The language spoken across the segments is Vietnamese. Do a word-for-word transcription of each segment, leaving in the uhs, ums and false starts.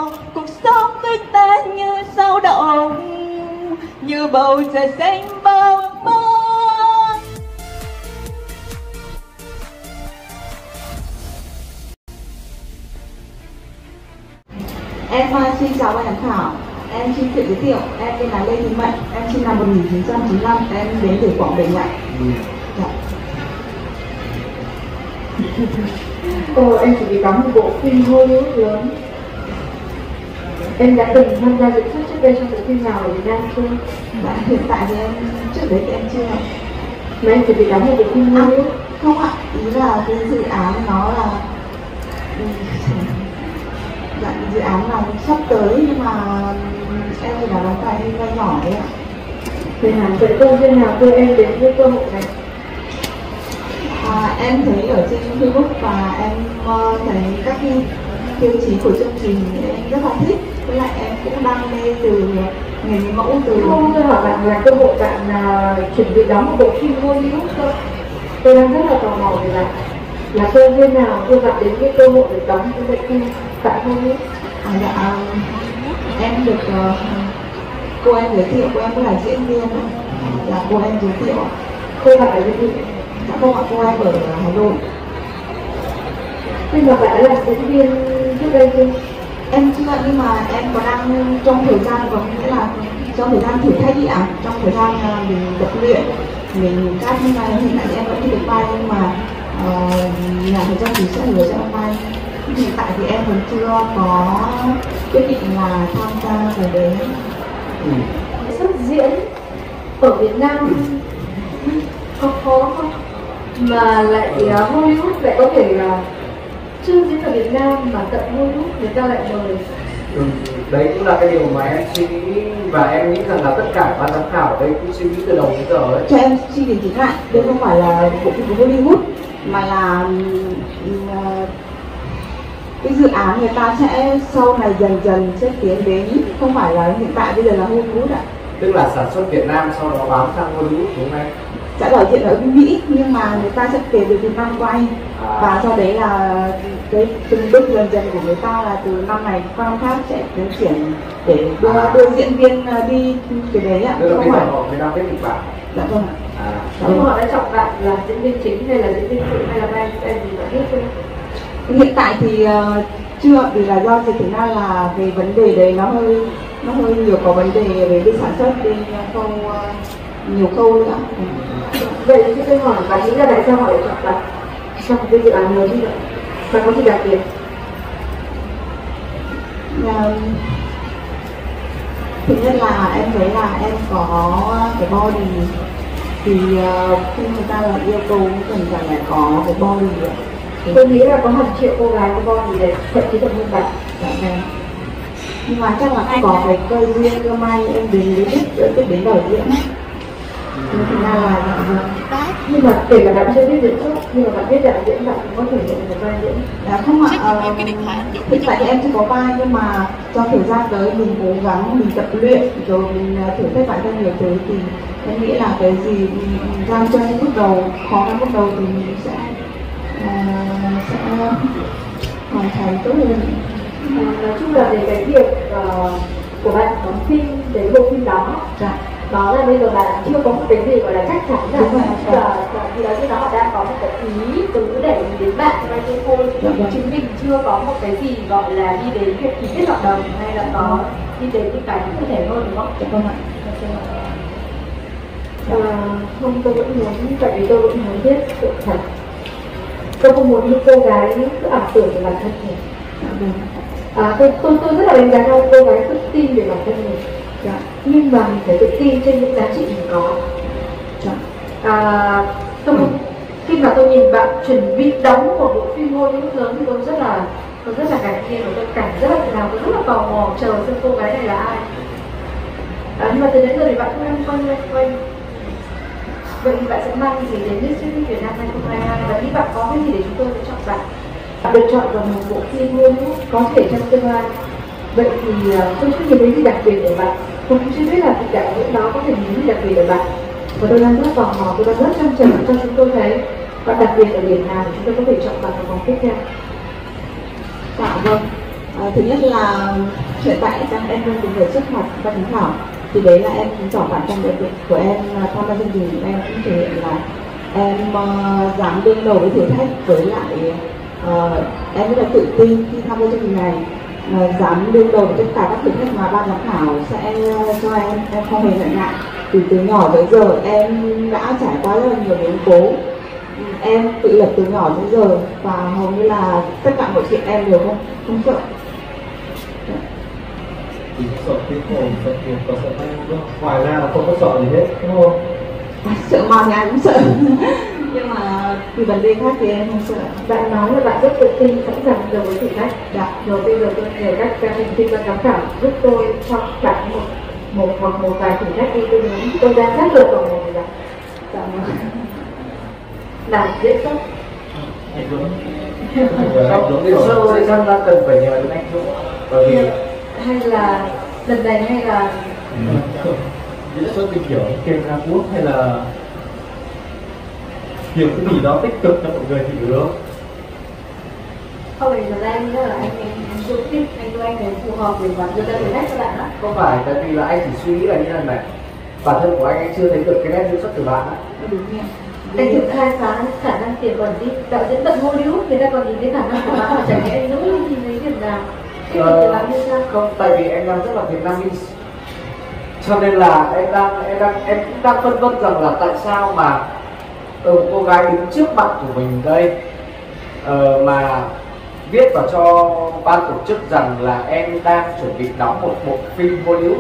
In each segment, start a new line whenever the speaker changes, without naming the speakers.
cho cuộc sống với ta như sao động, như bầu trời xanh bao mơ. Em xin chào ban giám khảo, em xin tự giới thiệu, em tên là Lê Thị Mận, em sinh năm một nghìn chín trăm chín mươi lăm, em đến từ Quảng Bình ạ. Ừ. Dạ.
Ồ, em chỉ bị đóng một bộ phim Hollywood lớn. Em đã từng tham gia diễn xuất trước đây trong bộ phim nào ở Việt Nam chưa?
Dạ, hiện tại thì em trước đấy thì em chưa.
Mà em chỉ bị đóng một bộ phim Hollywood?
À, không ạ, ý là cái dự án nó là dạ, dự án là sắp tới nhưng mà em thì là đóng vai vai nhỏ đấy ạ.
Thế hả? Vậy công viên nào đưa em đến với cơ hội này?
À, em thấy ở trên Facebook và em uh, thấy các tiêu chí của chương trình em rất là thích, với lại em cũng đam mê từ nghề người mẫu từ.
Không, tôi hỏi bạn là cơ hội bạn uh, chuẩn bị đóng một bộ phim Hollywood thôi. Tôi đang rất là tò mò về bạn. Là cơ duyên nào đưa bạn đến cái cơ hội được đóng cái bộ phim tại Hollywood?
À, dạ, em được uh, cô em giới thiệu, cô em cũng là diễn viên, là cô em giới thiệu.
Cô bạn là diễn viên?
Dạ không ạ, cô em ở Hà Nội.
Nhưng mà bạn đã làm diễn viên trước đây chưa?
Em chưa, nhưng mà em có đang trong thời gian, có nghĩa là trong thời gian thử thách ý ạ, trong thời gian mình tập luyện, mình cắt như này, hiện tại em vẫn chưa được vai, nhưng mà uh, nhà thời gian thì sẽ hứa cho vai. Hiện tại thì em vẫn chưa có quyết định là tham gia vào đấy.
Ừ. Xuất diễn ở Việt Nam có khó không? Mà lại uh, Hollywood lại có thể là chưa diễn ở Việt Nam mà tận Hollywood người ta lại mời.
Ừ, đấy cũng là cái điều mà em suy nghĩ, và em nghĩ rằng là tất cả ban giám khảo ở đây cũng suy nghĩ từ đầu đến giờ ấy.
Cho em xin điều chỉnh lại, đây không phải là bộ phim của Hollywood mà là uh, cái dự án người ta sẽ sau này dần dần sẽ tiến đến, không phải là hiện tại bây giờ là Hollywood ạ.
Tức là sản xuất Việt Nam sau đó bán sang Hollywood đúng không em?
Sẽ ở diện ở Mỹ nhưng mà người ta sẽ kể về Việt Nam quay à. Và sau đấy là cái từng bước dần dần của người ta là từ năm này qua năm khác sẽ tiến triển để đưa, à. đưa diễn viên đi cái đấy ạ.
Tức là bây giờ họ mới đang viết kịch bản.
Dạ vâng.
À. Nhưng họ đã chọn bạn là diễn viên chính hay là diễn viên phụ hay là vai vai gì bạn biết không?
Hiện tại thì uh, chưa, vì là do thực ra là về vấn đề đấy nó hơi nó hơi nhiều, có vấn đề về bên sản xuất, bên khâu uh, nhiều khâu nữa. Ừ.
Vậy thì tôi hỏi bạn nghĩ là tại sao họ lại chọn bạn trong một cái dự án lớn như vậy? Bạn có gì đặc biệt?
Yeah. Thứ nhất là em thấy là em có cái body, thì uh, khi người ta là yêu cầu cần phải có cái body.
Tôi nghĩ là có hàng triệu cô gái có body đẹp, thậm chí còn hơn bạn.
Dạ vâng. Nhưng mà chắc là không có cái cơ duyên cơ may em đến với biết biết đến đời diễn. Thì ra là
nhưng mà kể cả bạn chưa biết diễn xuất nhưng mà bạn biết đạo diễn, bạn cũng có thể nhận được vai diễn.
Dạ không ạ, ờ, hiện tại thì em chưa có vai, nhưng mà trong thời gian tới mình cố gắng mình tập luyện rồi mình thử thách bản thân nhiều thứ, thì em nghĩ là cái gì mình gian cho những bước đầu, khó khăn bước đầu thì mình sẽ uh, sẽ hoàn thành tốt hơn.
Nói chung là về cái việc uh, của bạn đóng phim, cái bộ phim đó,
dạ.
Đó là bây giờ bạn chưa có một cái gì gọi là chắc chắn là
và
thì đó khi đó họ đang có một cái ý tứ để đến bạn cho vay thôi, chứng minh chưa có một cái gì gọi là đi đến việc ký kết hợp đồng hay là có đi đến những cái cụ thể hơn, đúng không?
Dạ vâng ạ.
À, không, tôi vẫn muốn, tại vì tôi vẫn muốn biết sự thật. Tôi không muốn những cô gái cứ ảo tưởng về bản thân mình. À, tôi, tôi, tôi rất là đánh giá cao cô gái tự tin về bản thân mình. Dạ. Nhưng mà mình phải tự tin trên những giá trị mình có. Dạ. À, tôi, ừ. Khi mà tôi nhìn bạn chuẩn bị đóng một bộ phim Hollywood lớn thì tôi rất là tôi rất là ngạc nhiên và tôi cảm rất là tự hào, tôi rất là tò mò chờ xem cô gái này là ai. À, nhưng mà từ đến giờ thì bạn không đang quay lên quay. Vậy thì bạn sẽ mang gì đến Miss Universe Việt Nam hai không hai hai và nghĩ bạn có cái gì để chúng tôi sẽ chọn bạn? Bạn được chọn vào một bộ phim Hollywood có thể trong tương lai. Vậy thì uh, tôi chưa nhìn thấy gì đặc biệt ở bạn. Tôi cũng chưa biết là vị đạo diễn đó có thể nhìn gì đặc biệt ở bạn. Và tôi đang rất tò mò, tôi đang rất chăm chờ cho chúng tôi thấy bạn đặc biệt ở điểm nào để chúng tôi có thể chọn bạn vào vòng tiếp theo.
Dạ vâng. À, thứ nhất là hiện tại đang em đang cùng người trước mặt ban giám khảo, thì đấy là em giỏi bản trong việc của em tham gia chương trình. Em cũng thể hiện là em uh, dám đương đầu với thử thách, với lại uh, em rất là tự tin khi tham gia chương trình này, uh, dám đương đầu với tất cả các thử thách mà ban giám khảo sẽ uh, cho em. Em không hề ngại ngại. Từ từ nhỏ tới giờ em đã trải qua rất là nhiều biến cố, em tự lập từ nhỏ đến giờ và hầu như là tất cả mọi chuyện em đều không không sợ.
Chỉ sợ cái hồn, sợ tiền, có sợ tay không? Ngoài ra là không có sợ gì hết, đúng không?
Sợ ma nhà cũng sợ nhưng mà vì vấn đề khác thì em không sợ.
Bạn nói là bạn rất tự tin, sẵn sàng đối với thử thách. Dạ. Rồi bây giờ tôi nhờ các các thành viên ban giám khảo giúp tôi cho bạn một một hoặc một vài thử thách đi. Tôi muốn tôi đang rất là tò mò về bạn. Dạ vâng. Làm dễ xuất.
Anh Dũng.
Không, đúng điều sơ sẽ ra ta cần phải nhờ đến anh Dũng. Bởi vì
hay là lần này hay là
diễn xuất cái kiểu kèm ra quốc hay là kiểu cái gì đó tích cực cho mọi người thì được.
không phải là anh nữa là anh anh anh Dũng thích anh của anh thấy phù hợp để bạn đưa ra thử thách cho bạn á.
không phải, tại vì là anh chỉ suy nghĩ là như thế này, bản thân của anh anh chưa thấy được cái nét diễn xuất từ bạn á.
Đúng nha.
Anh thử khai phá khả năng tiềm ẩn đi. Đạo diễn bận Hollywood người ta còn nhìn thấy khả năng của bạn, mà chẳng lẽ anh Dũng nhìn thấy điểm nào?
Ờ, không, tại vì anh đang rất là Vietnamese, cho nên là em đang em đang em cũng đang phân vân rằng là tại sao mà ừ, cô gái đứng trước mặt của mình đây ờ, mà viết vào cho ban tổ chức rằng là em đang chuẩn bị đóng một bộ phim Hollywood.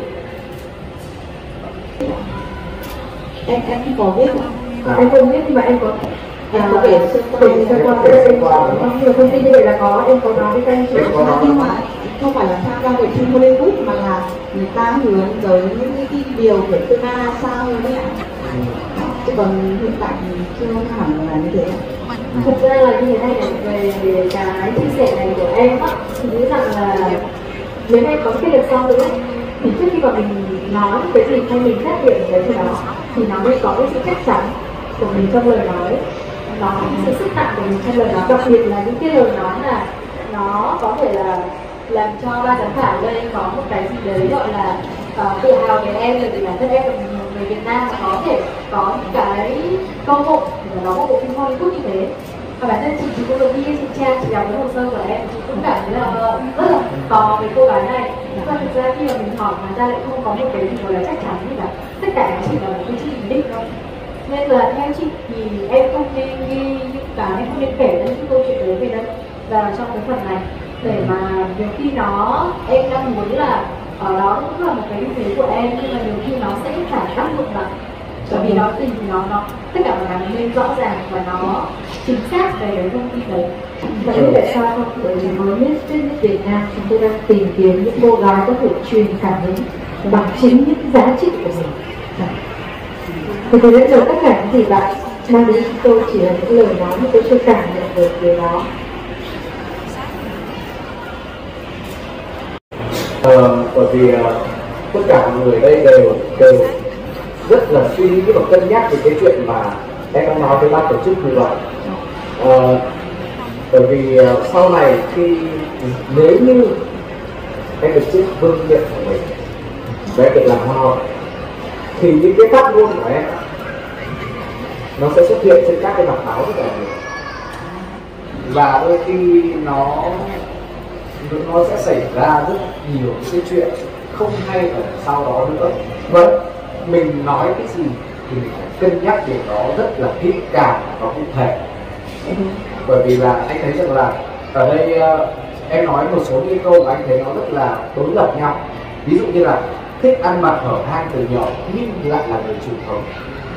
Em em không có biết.
À.
Anh không biết nhưng mà em có
Em có kể sơ qua.
kể sơ qua em có nhiều thông tin như vậy là có, em có nói với các anh chị.
Nhưng mà không phải là tham gia về phim Hollywood mà là người ta hướng tới những cái điều kiểu tương lai sao đấy ạ. Chứ còn hiện tại thì chưa hẳn là như thế.
Thực ra là như thế này này, về, về cái chia sẻ này của em á, thì nghĩ rằng là nếu em có cái lần sau nữa thì trước khi mà mình nói cái gì hay mình phát hiện cái gì đó thì nó mới có cái sự chắc chắn của mình trong lời nói, nó có cái sự sức nặng của mình trong lời nói, đặc biệt là những cái lời nói là nó có thể là làm cho ban giám khảo đây có một cái gì đấy gọi là uh, tự hào về em, về bản thân em là một người Việt Nam mà có thể có những cái cơ hội để nó một bộ phim Hollywood như thế. Và bản thân chị chị cũng được đi chị Trang, chị đọc cái hồ sơ của em, chị cũng cảm thấy là rất là tò về cô gái này. Nhưng mà thực ra khi mà mình hỏi mà ra lại không có một cái gì gọi là chắc chắn gì cả, tất cả chỉ là một cái chị định thôi. Nên là theo chị thì em không nên ghi những cái, em không nên kể ra những câu chuyện đấy về đây vào trong cái phần này, để mà nhiều khi nó em đang muốn là ở đó cũng là một cái ưu thế của em, nhưng mà nhiều khi nó sẽ phải tác dụng lại, bởi vì nó thì nó nó tất cả mọi cái nên rõ ràng và nó chính xác về cái thông tin đấy. Vậy ừ. Tại sao không? Bởi vì mới biết Business Việt Nam chúng tôi đang tìm kiếm những cô gái có thể truyền cảm hứng bằng chính những giá trị của mình. Thì từ đến giờ tất cả những gì bạn mang đến chúng tôi chỉ là những lời nói mà tôi chưa cảm nhận được điều đó.
Ờ, bởi vì uh, tất cả mọi người đây đều đều rất là suy nghĩ và cân nhắc về cái chuyện mà em đang nói với ban tổ chức như vậy. Uh, bởi vì uh, sau này khi nếu như em được chức vương miện của mình và em được làm hoa hậu thì những cái phát ngôn của em nó sẽ xuất hiện trên các cái mặt báo rất là nhiều, và đôi khi nó nó sẽ xảy ra rất nhiều cái chuyện không hay ở sau đó nữa. Vậy mình nói cái gì thì mình phải cân nhắc điều đó rất là kỹ càng và cụ thể. Bởi vì là anh thấy rằng là ở đây uh, em nói một số những câu mà anh thấy nó rất là đối lập nhau. Ví dụ như là thích ăn mặc hở hang từ nhỏ nhưng lại là người truyền thống.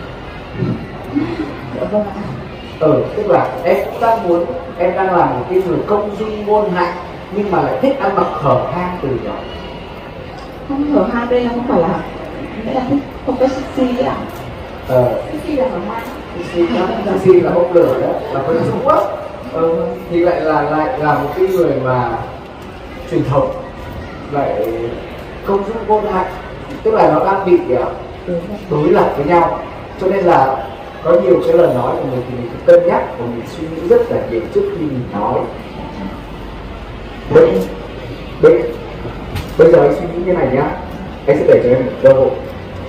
Ừ, tức là em cũng đang muốn, em đang làm một cái người công dung ngôn hạnh nhưng mà lại thích ăn mặc hở hang từ nhỏ.
Không, hở hang đây là không phải là nghĩa là thích không có sexy ạ.
Ờ,
sexy là hở hang.
Sexy là bốc lửa đó, là với Trung Quốc. Ừ, thì lại là lại là một cái người mà truyền thống, lại công dung ngôn hạnh, tức là nó đang bị đối lập với nhau, cho nên là có nhiều cái lời nói của mình thì mình phải cân nhắc và mình suy nghĩ rất là nhiều trước khi mình nói. Đấy. bây, bây giờ anh suy nghĩ như này nhá, anh sẽ để cho em một cơ hội,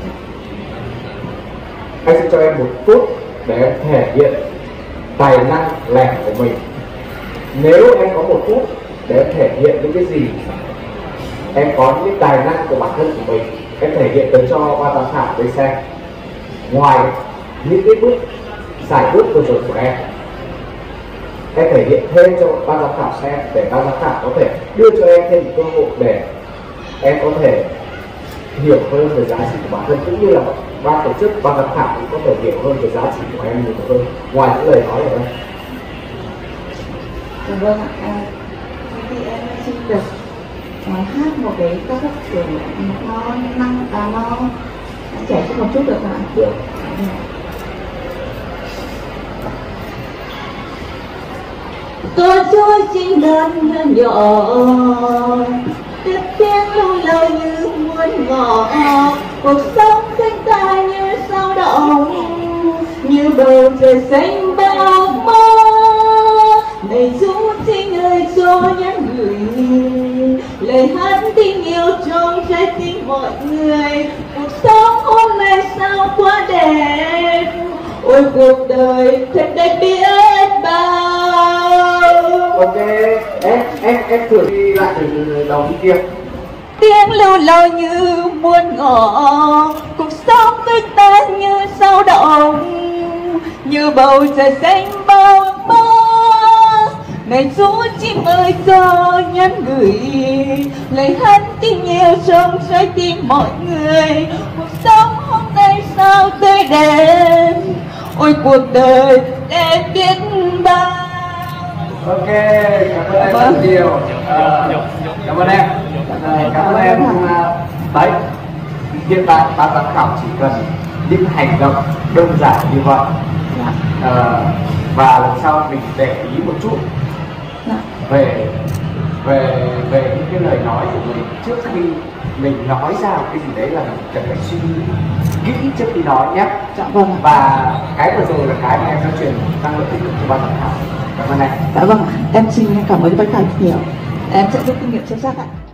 anh sẽ cho em một phút để em thể hiện tài năng lẻ của mình. Nếu em có một phút để em thể hiện những cái gì em có, những tài năng của bản thân của mình, em thể hiện tới cho ban giám khảo đây xem. Ngoài những cái bước giải bước vừa rồi của em, em thể hiện thêm cho ban giám khảo xem, để ban giám khảo có thể đưa cho em thêm một cơ hội để em có thể hiểu hơn về giá trị của bản thân, cũng như là ban tổ chức, ban giám khảo cũng có thể hiểu hơn về giá trị của em nhiều hơn ngoài những lời nói ở đây.
Vâng ạ, à, thì em xin được uh, hát một cái ca khúc kiểu nó năng à, nó trẻ chút một chút được ạ? Được. Tôi trôi trên ngân nhỏ, tiếp tiếng lưu lời như muôn ngỏ, cuộc sống khinh ta như sao động, như bầu trời xanh bao mơ. Này chú Trinh ơi cho nhắn gửi lời hát tình yêu trong trái tim mọi người. Cuộc sống hôm nay sao quá đẹp, ôi cuộc đời thật đẹp biết bao.
Ok, em em em thử đi lại từ đầu đi kia.
Tiếng lưu lời như muôn ngỏ, cuộc sống với ta như sao động, như bầu trời xanh bao mơ. Này chú chim ơi cho nhắn gửi lời hát tình yêu trong trái tim mọi người. Cuộc sống hôm nay sao tươi đẹp, ôi cuộc đời đẹp biết bao.
Ok, cảm ơn em rất nhiều. À, cảm ơn em. À, cảm ơn em. À, đấy, hiện tại ban giám khảo chỉ cần những hành động đơn giản như vậy. À, và lần sau mình để ý một chút về về về những cái lời nói của mình trước khi mình nói ra một cái gì đấy, là mình cần phải suy nghĩ kỹ trước khi nói nhé.
Dạ vâng.
Và cái vừa rồi là cái mà em đã truyền năng lượng tích cực cho ban giám khảo. Cảm ơn em.
Dạ vâng, em xin cảm ơn ban giám khảo nhiều. Em sẽ rút kinh nghiệm sâu sắc ạ.